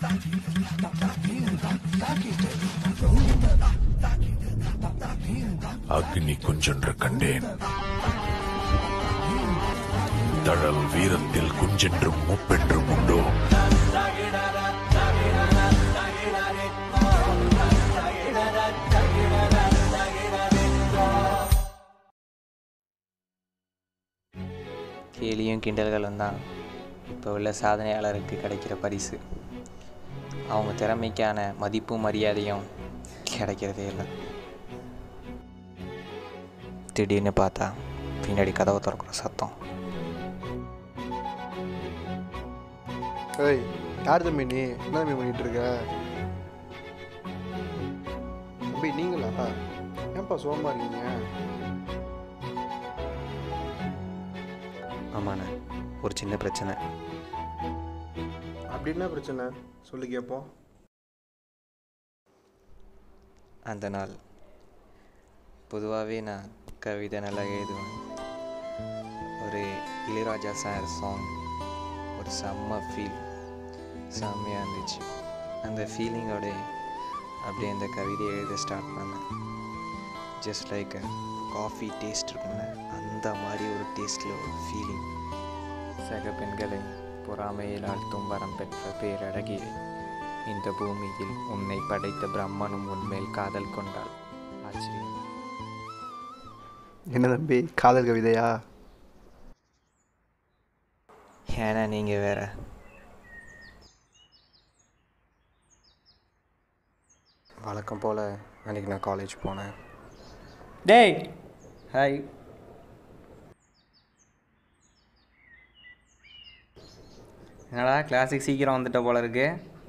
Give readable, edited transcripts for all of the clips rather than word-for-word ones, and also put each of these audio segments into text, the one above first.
அக்னி குஞ்சென்று கண்டேன். தழல் வீரத்தில் குஞ்சென்றும் மூப்பென்றும் உண்டோ? கேலியும் கிண்டல்களும் தான் இப்போ உள்ள சாதனையாளருக்கு கிடைக்கிற பரிசு. அவங்க திறமைக்கான மதிப்பும் மரியாதையும் கிடைக்கிறதே இல்லை. திடீர்னு பார்த்தா பின்னாடி கதவை திறக்கிற சத்தம். ஏய், யார் தம்பி நீ? என்ன தம்பி பண்ணிட்டு இருக்க? தம்பி நீங்களா? ஏன்பா சோகமா இருக்கீங்க? ஆமாண்ணே, ஒரு சின்ன பிரச்சனை. அப்படி என்ன பிரச்சனை சொல்லி கேட்போம். அந்த நாள் பொதுவாகவே நான் கவிதை நல்லா எழுதுவேன். ஒரு இளையராஜா சார் சாங் ஒரு செம்மையாக இருந்துச்சு. அந்த ஃபீலிங்கோட அப்படியே அந்த கவிதையை எழுத ஸ்டார்ட் பண்ணேன். ஜஸ்ட் லைக் காஃபி டேஸ்ட் இருக்கும்ல, அந்த மாதிரி ஒரு டேஸ்ட்டில் ஒரு ஃபீலிங். சக பெண்களை பொறாமையில் ஆழ்த்தும் வரம் பெற்ற பேரழகியே, இந்த பூமியில் உன்னை படைத்த பிரம்மனும் உன்மேல் காதல் கொண்டாள். ஆச்சரியம். என்ன தம்பி, காதல் கவிதையா? ஏன்னா நீங்கள் வேற. வழக்கம் போல் அன்றைக்கி நான் காலேஜ் போனேன். டேய் ஹாய். என்னடா கிளாஸுக்கு சீக்கிரம் வந்துட்ட போல இருக்கு.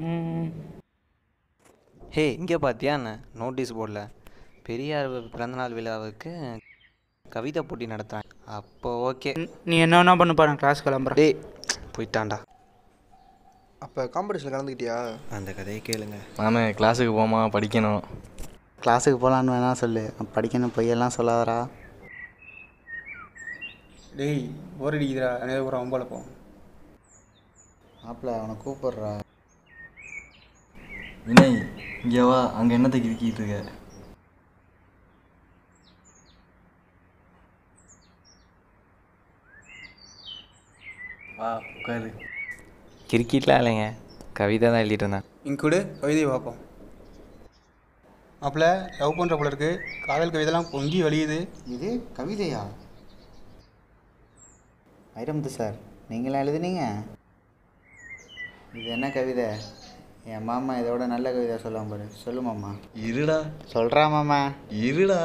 ஹே, இங்கே பார்த்தியா என்ன நோட்டீஸ் போர்டில் பெரியார் பிறந்தநாள் விழாவுக்கு கவிதை போட்டி நடத்துகிறாங்க. அப்போ ஓகே, நீ என்ன பண்ண பாருங்க, கிளாஸ் கிளம்புறேன். டே போயிட்டான்டா. அப்போ காம்படிஷனில் கலந்துக்கிட்டியா? அந்த கதையை கேளுங்க. நானே கிளாஸுக்கு போமா, படிக்கணும். கிளாஸுக்கு போகலான்னு வேணா சொல்லு, படிக்கணும் பொய்யெல்லாம் சொல்லாதரா. டேய் போர் அடிக்குதுடா, எனக்கு ஒரு அம்பளை போ. மாப்பிள்ள அவனை கூப்பிட்றா. வினய் இங்கே வா, அங்கே என்னத்தை கிறுக்கிட்டு இருக்க? வா உட்காரு. கிரிக்கெட்லாம் இல்லைங்க, கவிதை தான் எழுதிட்டு இருந்தேன். இங்கே கூட கவிதையை பார்ப்போம். மாப்பிள்ள லவ் பண்ணுற போல இருக்கு, காதல் கவிதைலாம் பொங்கி வலியுது. இது கவிதையா? ஐரமுத்து சார், நீங்களாம் எழுதுனீங்க? இது என்ன கவிதை? என் மாமா இதோட நல்ல கவிதை சொல்லுவான் பாரு, சொல்லு மாமா. இருடா சொல்கிறா மாமா. இருடா.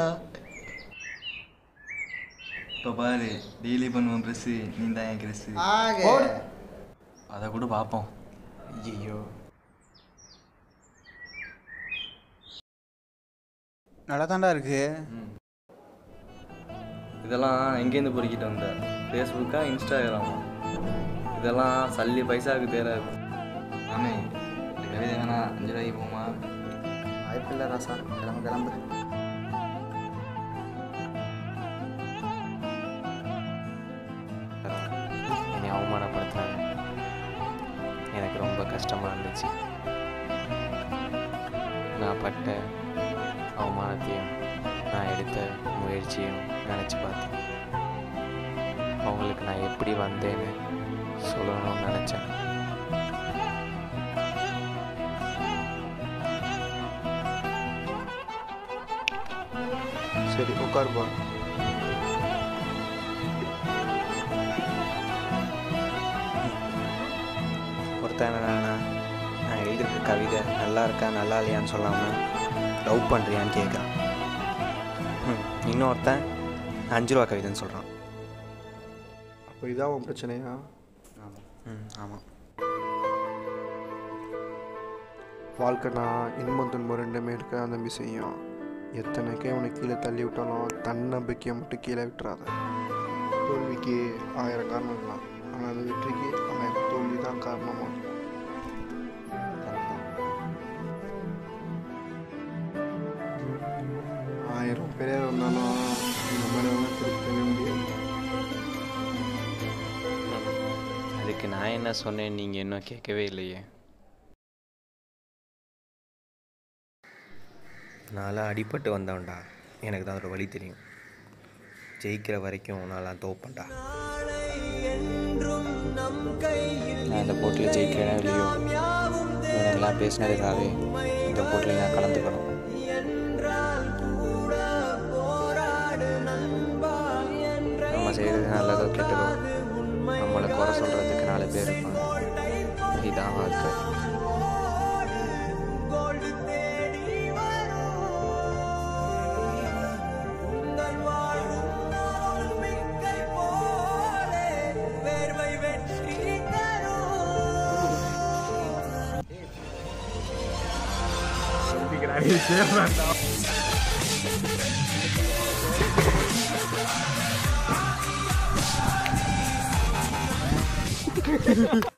இப்போ பாரு, டெய்லி பண்ணுவோம் ட்ரெஸ்ஸு, நீ தான் என் ட்ரெஸ்ஸு. அதை கூட பார்ப்போம். ஐயோ, நல்லா தாண்டா இருக்கு. இதெல்லாம் எங்கேருந்து பொறுக்கிட்டு வந்த? ஃபேஸ்புக்கா இன்ஸ்டாகிராமா? இதெல்லாம் சல்லி பைசாவுக்கு தேராது. ஆமே இந்த கவிதை வேணா 5 ரூபாய்க்கு போமா? வாய்ப்பில்லை ராசா, கிளம்பு கிளம்பு. என்னை அவமானப்படுத்துனாங்க. எனக்கு ரொம்ப கஷ்டமாக இருந்துச்சு. நான் பட்ட அவமானத்தையும் நான் எடுத்த முயற்சியும் நினச்சி பார்த்தேன். அவங்களுக்கு நான் எப்படி வந்தேன்னு சொல்லணும்னு நினச்சேன். சரி உட்காருப்பா. ஒருத்தன் என்னன்னா, நான் எழுதியிருக்க கவிதை நல்லா இருக்கா நல்லா இல்லையான்னு சொல்லாமல் லவ் பண்ணுறியான்னு கேட்குறான். இன்னொருத்தன் 5 ரூபா கவிதைன்னு சொல்கிறான். அப்போ இதான் உன் பிரச்சனையா? ஆமாம். வாழ்க்கைனா இன்பம் துன்பம் ரெண்டுமே இருக்க அந்த விஷயம். எத்தனைக்கே அவனை கீழே தள்ளி விட்டாலும் தன்னம்பிக்கையை மட்டும் கீழே விட்டுறாத. தோல்விக்கு 1000 காரணம் இருக்கலாம், ஆனால் அந்த வெற்றிக்கு 1000 தோல்வி தான் காரணமாக. ஆயிரம் பேர் வந்தாலும் இந்த மாதிரி ஒன்றும் திருத்தவே முடியாது. அதுக்கு நான் என்ன சொன்னேன், நீங்கள் இன்னும் கேட்கவே இல்லையே. நான்லாம் அடிபட்டு வந்தவன்டா, எனக்கு தான் அதோட வழி தெரியும். ஜெயிக்கிற வரைக்கும் நான்லாம் தோப்பேன்டா. நான் இந்த போட்டியில் ஜெயிக்கிறேன் இல்லையோ, இவனெல்லாம் பேசினதுக்காகவே இந்த போட்டியில் நான் கலந்துக்கணும். நம்ம செய்கிறது நல்லதோ கெட்டதோ, நம்மளை குறை சொல்கிறதுக்கு 4 பேர் இருப்பாங்க. இதுதான் வாழ்க்கை.